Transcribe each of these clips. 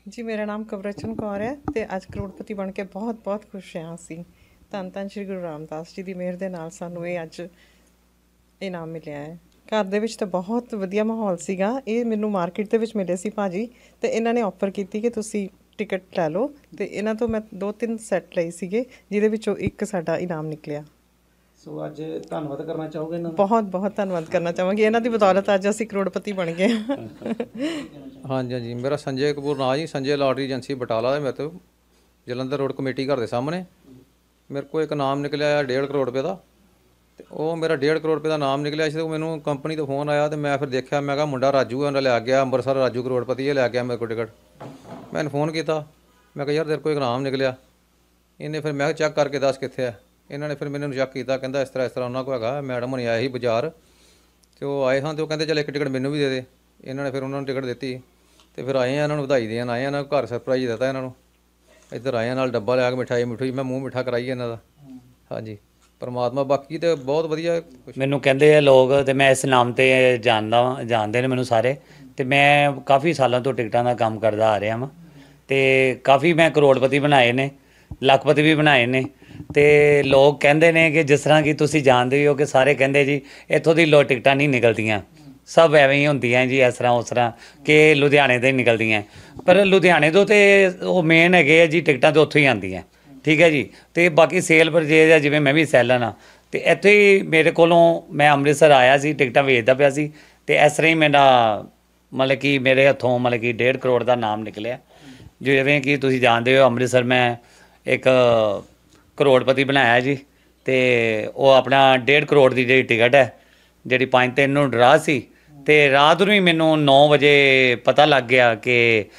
ਜੀ ਮੇਰਾ ਨਾਮ ਕਵਰਚਨ ਕੌਰ ਹੈ ਤੇ ਅੱਜ ਕਰੋੜਪਤੀ ਬਣ ਕੇ ਬਹੁਤ ਖੁਸ਼ ਹਾਂ ਅਸੀਂ। ਧੰਨ ਧੰਨ ਸ਼੍ਰੀ ਗੁਰੂ ਰਾਮਦਾਸ ਜੀ ਦੀ ਮਿਹਰ ਦੇ ਨਾਲ ਸਾਨੂੰ ਇਹ ਅੱਜ ਇਨਾਮ ਮਿਲਿਆ ਹੈ। ਘਰ ਦੇ ਵਿੱਚ ਤਾਂ ਬਹੁਤ ਵਧੀਆ ਮਾਹੌਲ ਸੀਗਾ। ਇਹ ਮੈਨੂੰ ਮਾਰਕੀਟ ਦੇ ਵਿੱਚ ਮਿਲੇ ਸੀ ਭਾਜੀ ਤੇ ਇਹਨਾਂ ਨੇ ਆਫਰ ਕੀਤੀ ਕਿ ਤੁਸੀਂ ਟਿਕਟ ਲੈ ਲਓ ਤੇ ਇਹਨਾਂ ਤੋਂ ਮੈਂ 2-3 ਸੈੱਟ ਲਏ ਸੀਗੇ ਜਿਹਦੇ ਵਿੱਚੋਂ ਇੱਕ ਸਾਡਾ ਇਨਾਮ ਨਿਕਲਿਆ। ਸੋ ਅੱਜ ਧੰਨਵਾਦ ਕਰਨਾ ਚਾਹੋਗੇ ਇਹਨਾਂ ਦਾ? ਬਹੁਤ ਧੰਨਵਾਦ ਕਰਨਾ ਚਾਹਾਂਗੀ। ਇਹਨਾਂ ਦੀ ਬਦੌਲਤ ਅੱਜ ਅਸੀਂ ਕਰੋੜਪਤੀ ਬਣ ਗਏ ਹਾਂ। ਹਾਂਜੀ ਹਾਂਜੀ, ਮੇਰਾ ਸੰਜੇ ਕਪੂਰ ਨਾਂ ਜੀ। ਸੰਜੇ ਲਾਟਰੀ ਏਜੰਸੀ ਬਟਾਲਾ ਹੈ। ਮੇਰੇ ਤੋਂ ਜਲੰਧਰ ਰੋਡ ਕਮੇਟੀ ਘਰ ਦੇ ਸਾਹਮਣੇ ਮੇਰੇ ਕੋਲ ਇੱਕ ਨਾਮ ਨਿਕਲਿਆ 1.5 ਕਰੋੜ ਰੁਪਏ ਦਾ। ਤੇ ਉਹ ਮੇਰਾ 1.5 ਕਰੋੜ ਰੁਪਏ ਦਾ ਨਾਮ ਨਿਕਲਿਆ ਸੀ। ਮੈਨੂੰ ਕੰਪਨੀ ਤੋਂ ਫੋਨ ਆਇਆ ਤੇ ਮੈਂ ਫਿਰ ਦੇਖਿਆ, ਮੈਂ ਕਿਹਾ ਮੁੰਡਾ ਰਾਜੂ ਹੈ, ਉਹਨੇ ਲੈ ਗਿਆ ਅੰਮ੍ਰਿਤਸਰ, ਰਾਜੂ ਕਰੋੜਪਤੀ ਇਹ ਲੈ ਗਿਆ ਮੇਰੇ ਕੋਲ ਟਿਕਟ। ਮੈਂ ਇਹਨੂੰ ਫੋਨ ਕੀਤਾ, ਮੈਂ ਕਿਹਾ ਯਾਰ ਤੇਰੇ ਕੋਲ ਇੱਕ ਨਾਮ ਨਿਕਲਿਆ। ਇਹਨੇ ਫਿਰ ਮੈਂ ਚੈੱਕ ਕਰਕੇ ਦੱਸ ਕਿੱਥੇ ਹੈ। ਇਹਨਾਂ ਨੇ ਫਿਰ ਮੈਨੂੰ ਚੈੱਕ ਕੀਤਾ, ਕਹਿੰਦਾ ਇਸ ਤਰ੍ਹਾਂ ਉਹਨਾਂ ਕੋਲ ਹੈਗਾ। ਮੈਡਮ ਹੁਣੀ ਆਏ ਸੀ ਬਾਜ਼ਾਰ ਅਤੇ ਉਹ ਆਏ ਹਾਂ ਅਤੇ ਉਹ ਕਹਿੰਦੇ ਚੱਲ ਇੱਕ ਟਿਕਟ ਮੈਨੂੰ ਵੀ ਦੇ ਦੇ। ਇਹਨਾਂ ਨੇ ਫਿਰ ਉਹਨਾਂ ਨੂੰ ਟਿਕਟ ਦਿੱਤੀ ਅਤੇ ਫਿਰ ਆਏ ਆ ਇਹਨਾਂ ਨੂੰ ਵਧਾਈ ਦੇਣ ਆਏ ਆ। ਇਹਨਾਂ ਨੂੰ ਘਰ ਸਰਪ੍ਰਾਈਜ਼ ਦਿੱਤਾ ਇਹਨਾਂ ਨੂੰ। ਇੱਧਰ ਆਏ ਨਾਲ ਡੱਬਾ ਲਿਆ ਕੇ ਮਿਠਾਈ ਮੈਂ ਮੂੰਹ ਮਿੱਠਾ ਕਰਾਈ ਇਹਨਾਂ ਦਾ। ਹਾਂਜੀ, ਪਰਮਾਤਮਾ ਬਾਕੀ ਤਾਂ ਬਹੁਤ ਵਧੀਆ। ਮੈਨੂੰ ਕਹਿੰਦੇ ਆ ਲੋਕ ਅਤੇ ਮੈਂ ਇਸ ਨਾਮ 'ਤੇ ਜਾਣਦੇ ਨੇ ਮੈਨੂੰ ਸਾਰੇ। ਅਤੇ ਮੈਂ ਕਾਫੀ ਸਾਲਾਂ ਤੋਂ ਟਿਕਟਾਂ ਦਾ ਕੰਮ ਕਰਦਾ ਆ ਰਿਹਾ ਵਾਂ ਅਤੇ ਕਾਫੀ ਮੈਂ ਕਰੋੜਪਤੀ ਬਣਾਏ ਨੇ, ਲੱਖਪਤੀ ਵੀ ਬਣਾਏ ਨੇ। ਅਤੇ ਲੋਕ ਕਹਿੰਦੇ ਨੇ ਕਿ ਜਿਸ ਤਰ੍ਹਾਂ ਕਿ ਤੁਸੀਂ ਜਾਣਦੇ ਹੋ ਕਿ ਸਾਰੇ ਕਹਿੰਦੇ ਜੀ ਇੱਥੋਂ ਦੀ ਟਿਕਟਾਂ ਨਹੀਂ ਨਿਕਲਦੀਆਂ, ਸਭ ਐਵੇਂ ਹੀ ਹੁੰਦੀਆਂ ਜੀ, ਇਸ ਤਰ੍ਹਾਂ ਉਸ ਤਰ੍ਹਾਂ ਕਿ ਲੁਧਿਆਣੇ ਤੋਂ ਹੀ ਨਿਕਲਦੀਆਂ। ਪਰ ਲੁਧਿਆਣੇ ਤੋਂ ਤਾਂ ਉਹ ਮੇਨ ਹੈਗੇ ਆ ਜੀ, ਟਿਕਟਾਂ ਤਾਂ ਉੱਥੋਂ ਹੀ ਆਉਂਦੀਆਂ, ਠੀਕ ਹੈ ਜੀ। ਅਤੇ ਬਾਕੀ ਸੇਲ ਪਰਚੇਜ਼ ਆ, ਜਿਵੇਂ ਮੈਂ ਵੀ ਸੈਲਰ ਹਾਂ ਅਤੇ ਇੱਥੇ ਹੀ ਮੇਰੇ ਕੋਲੋਂ ਮੈਂ ਅੰਮ੍ਰਿਤਸਰ ਆਇਆ ਸੀ, ਟਿਕਟਾਂ ਵੇਚਦਾ ਪਿਆ ਸੀ ਅਤੇ ਇਸ ਤਰ੍ਹਾਂ ਹੀ ਮੇਰਾ ਮਤਲਬ ਕਿ ਮੇਰੇ ਹੱਥੋਂ ਮਤਲਬ ਕਿ 1.5 ਕਰੋੜ ਦਾ ਨਾਮ ਨਿਕਲਿਆ। ਜਿਵੇਂ ਕਿ ਤੁਸੀਂ ਜਾਣਦੇ ਹੋ ਅੰਮ੍ਰਿਤਸਰ ਮੈਂ ਇੱਕ ਕਰੋੜਪਤੀ ਬਣਾਇਆ ਜੀ। ਅਤੇ ਉਹ ਆਪਣਾ 1.5 ਕਰੋੜ ਦੀ ਜਿਹੜੀ ਟਿਕਟ ਹੈ, ਜਿਹੜੀ 5-3 ਨੂੰ ਡਰਾ ਸੀ, ਅਤੇ ਰਾਤ ਨੂੰ ਹੀ ਮੈਨੂੰ 9 ਵਜੇ ਪਤਾ ਲੱਗ ਗਿਆ ਕਿ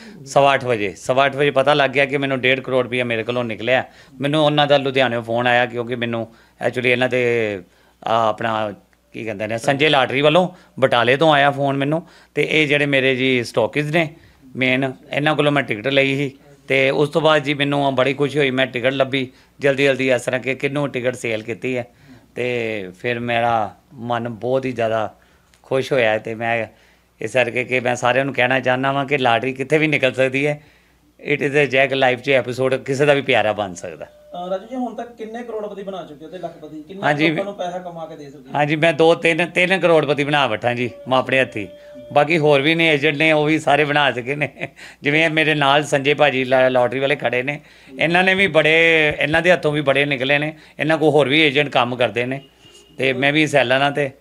8:15 ਵਜੇ ਪਤਾ ਲੱਗ ਗਿਆ ਕਿ ਮੈਨੂੰ 1.5 ਕਰੋੜ ਰੁਪਈਆ ਮੇਰੇ ਕੋਲੋਂ ਨਿਕਲਿਆ। ਮੈਨੂੰ ਉਹਨਾਂ ਦਾ ਲੁਧਿਆਣਿਓਂ ਫੋਨ ਆਇਆ, ਕਿਉਂਕਿ ਮੈਨੂੰ ਐਕਚੁਅਲੀ ਇਹਨਾਂ ਦੇ ਆਪਣਾ ਕੀ ਕਹਿੰਦੇ ਨੇ ਸੰਜੇ ਲਾਟਰੀ ਵੱਲੋਂ ਬਟਾਲੇ ਤੋਂ ਆਇਆ ਫੋਨ ਮੈਨੂੰ। ਅਤੇ ਇਹ ਜਿਹੜੇ ਮੇਰੇ ਜੀ ਸਟੋਕਿਸ ਨੇ ਮੇਨ, ਇਹਨਾਂ ਕੋਲੋਂ ਮੈਂ ਟਿਕਟ ਲਈ ਸੀ। ਅਤੇ ਉਸ ਤੋਂ ਬਾਅਦ ਜੀ ਮੈਨੂੰ ਬੜੀ ਖੁਸ਼ੀ ਹੋਈ, ਮੈਂ ਟਿਕਟ ਲੱਭੀ ਜਲਦੀ ਇਸ ਤਰ੍ਹਾਂ ਕਿ ਕਿਹਨੂੰ ਟਿਕਟ ਸੇਲ ਕੀਤੀ ਹੈ। ਅਤੇ ਫਿਰ ਮੇਰਾ ਮਨ ਬਹੁਤ ਹੀ ਜ਼ਿਆਦਾ ਖੁਸ਼ ਹੋਇਆ। ਅਤੇ ਮੈਂ ਇਸ ਕਰਕੇ ਕਿ ਮੈਂ ਸਾਰਿਆਂ ਨੂੰ ਕਹਿਣਾ ਚਾਹੁੰਦਾ ਵਾਂ ਕਿ ਲਾਟਰੀ ਕਿੱਥੇ ਵੀ ਨਿਕਲ ਸਕਦੀ ਹੈ। It is a jack life 'ਚ ਐਪੀਸੋਡ ਕਿਸੇ ਦਾ ਵੀ ਪਿਆਰਾ ਬਣ ਸਕਦਾ। ਰਾਜੂ ਜੀ ਹੁਣ ਤੱਕ ਕਿੰਨੇ ਕਰੋੜਪਤੀ ਬਣਾ ਚੁੱਕੇ ਹੋ ਤੇ ਲੱਖਪਤੀ? ਕਿੰਨੇ ਲੋਕਾਂ ਨੂੰ ਪੈਸਾ ਕਮਾ ਕੇ ਦੇ ਸਕਦੇ ਹੋ? ਹਾਂਜੀ, ਮੈਂ 2-3 ਕਰੋੜਪਤੀ ਬਣਾ ਬੈਠਾ ਜੀ ਮੈਂ ਆਪਣੇ ਹੱਥੀਂ। ਬਾਕੀ ਹੋਰ ਵੀ ਨੇ ਏਜੰਟ ਨੇ, ਉਹ ਵੀ ਸਾਰੇ ਬਣਾ ਚੁੱਕੇ ਨੇ। ਜਿਵੇਂ ਮੇਰੇ ਨਾਲ ਸੰਜੇ ਭਾਜੀ ਲਾਟਰੀ ਵਾਲੇ ਖੜੇ ਨੇ, ਇਹਨਾਂ ਨੇ ਵੀ ਇਹਨਾਂ ਦੇ ਹੱਥੋਂ ਵੀ ਬੜੇ ਨਿਕਲੇ ਨੇ। ਇਹਨਾਂ ਕੋਲ ਹੋਰ ਵੀ ਏਜੰਟ ਕੰਮ ਕਰਦੇ ਨੇ ਅਤੇ ਮੈਂ ਵੀ ਸੈਲਰ ਹਾਂ। ਅਤੇ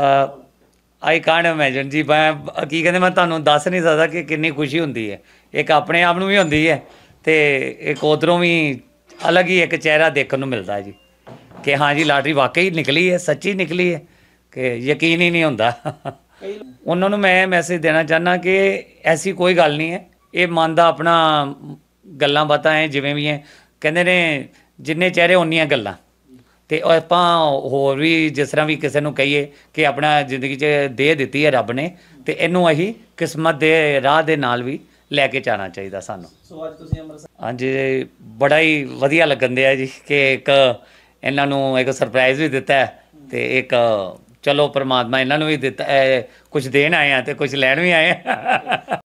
ਆਈ ਕਾਂਟ ਇਮੈਜਿਨ ਜੀ, ਮੈਂ ਕੀ ਕਹਿੰਦੇ, ਮੈਂ ਤੁਹਾਨੂੰ ਦੱਸ ਨਹੀਂ ਸਕਦਾ ਕਿ ਕਿੰਨੀ ਖੁਸ਼ੀ ਹੁੰਦੀ ਹੈ। ਇੱਕ ਆਪਣੇ ਆਪ ਨੂੰ ਵੀ ਹੁੰਦੀ ਹੈ ਅਤੇ ਇੱਕ ਉੱਧਰੋਂ ਵੀ ਅਲੱਗ ਹੀ ਇੱਕ ਚਿਹਰਾ ਦੇਖਣ ਨੂੰ ਮਿਲਦਾ ਜੀ ਕਿ ਹਾਂ ਜੀ ਲਾਟਰੀ ਵਾਕਈ ਨਿਕਲੀ ਹੈ, ਸੱਚੀ ਨਿਕਲੀ ਹੈ, ਕਿ ਯਕੀਨ ਹੀ ਨਹੀਂ ਹੁੰਦਾ। ਉਹਨਾਂ ਨੂੰ ਮੈਂ ਮੈਸੇਜ ਦੇਣਾ ਚਾਹੁੰਦਾ ਕਿ ਐਸੀ ਕੋਈ ਗੱਲ ਨਹੀਂ ਹੈ। ਇਹ ਮਨ ਦਾ ਆਪਣਾ ਗੱਲਾਂ ਬਾਤਾਂ ਹੈ, ਜਿਵੇਂ ਵੀ ਹੈ। ਕਹਿੰਦੇ ਨੇ ਜਿੰਨੇ ਚਿਹਰੇ ਉਨੀਆਂ ਗੱਲਾਂ। ਅਤੇ ਆਪਾਂ ਹੋਰ ਵੀ ਜਿਸ ਤਰ੍ਹਾਂ ਵੀ ਕਿਸੇ ਨੂੰ ਕਹੀਏ ਕਿ ਆਪਣਾ ਜ਼ਿੰਦਗੀ 'ਚ ਦੇ ਦਿੱਤੀ ਹੈ ਰੱਬ ਨੇ, ਅਤੇ ਇਹਨੂੰ ਅਸੀਂ ਕਿਸਮਤ ਦੇ ਰਾਹ ਦੇ ਨਾਲ ਵੀ ਲੈ ਕੇ ਜਾਣਾ ਚਾਹੀਦਾ ਸਾਨੂੰ। ਸੋ ਅੱਜ ਤੁਸੀਂ ਅੰਮ੍ਰਿਤਸਰ? ਹਾਂਜੀ, ਬੜਾ ਹੀ ਵਧੀਆ ਲੱਗਣ ਦਿਆ ਜੀ ਕਿ ਇੱਕ ਇਹਨਾਂ ਨੂੰ ਇੱਕ ਸਰਪ੍ਰਾਈਜ਼ ਵੀ ਦਿੱਤਾ ਅਤੇ ਇੱਕ ਚਲੋ ਪਰਮਾਤਮਾ ਇਹਨਾਂ ਨੂੰ ਵੀ ਦਿੱਤਾ। ਕੁਝ ਦੇਣ ਆਏ ਹਾਂ ਅਤੇ ਕੁਝ ਲੈਣ ਵੀ ਆਏ ਹਾਂ।